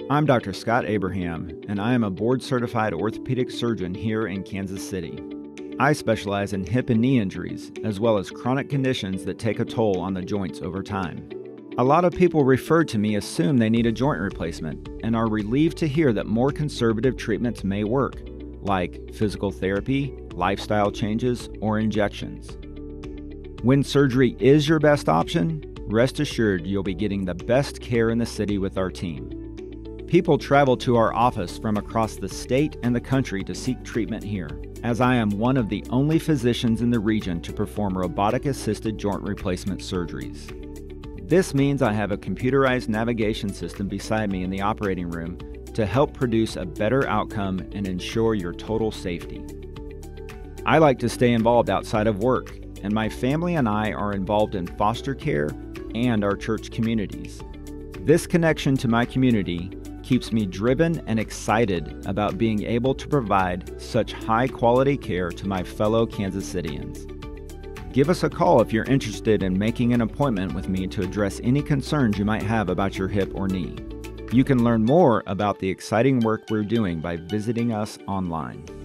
I'm Dr. Scott Abraham, and I am a board-certified orthopedic surgeon here in Kansas City. I specialize in hip and knee injuries, as well as chronic conditions that take a toll on the joints over time. A lot of people referred to me assume they need a joint replacement and are relieved to hear that more conservative treatments may work, like physical therapy, lifestyle changes, or injections. When surgery is your best option, rest assured you'll be getting the best care in the city with our team. People travel to our office from across the state and the country to seek treatment here, as I am one of the only physicians in the region to perform robotic-assisted joint replacement surgeries. This means I have a computerized navigation system beside me in the operating room to help produce a better outcome and ensure your total safety. I like to stay involved outside of work, and my family and I are involved in foster care and our church communities. This connection to my community keeps me driven and excited about being able to provide such high-quality care to my fellow Kansas Cityans. Give us a call if you're interested in making an appointment with me to address any concerns you might have about your hip or knee. You can learn more about the exciting work we're doing by visiting us online.